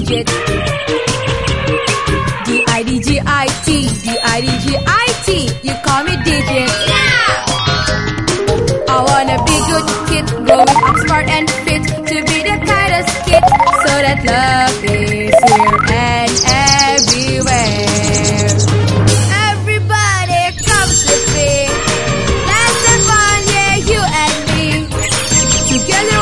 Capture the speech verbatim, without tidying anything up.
Didgit. D I D G I T, D I D G I T, you call me Didgit. Yeah! I wanna be good kid, growing up smart and fit, to be the kindest kid, so that love is here and everywhere. Everybody comes with me, let's have fun, yeah, you and me. Together